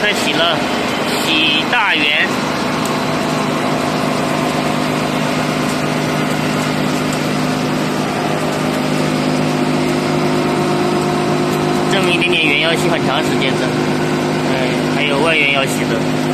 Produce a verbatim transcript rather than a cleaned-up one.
开启了洗大圆。这么一点点圆要洗很长时间的，嗯，还有外圆要洗的。